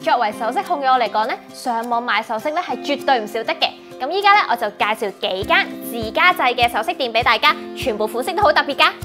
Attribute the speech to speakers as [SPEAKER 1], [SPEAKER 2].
[SPEAKER 1] 作為首飾控嘅我嚟講咧，上網買首飾咧係絕對唔少得嘅。咁依家咧我就介紹幾間自家製嘅首飾店俾大家，全部款式都好特別㗎。